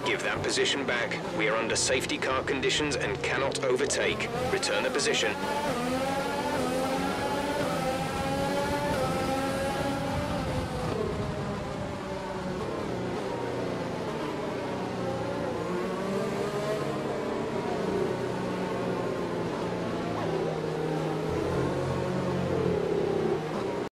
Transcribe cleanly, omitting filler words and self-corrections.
Give that position back. We are under safety car conditions and cannot overtake. Return the position.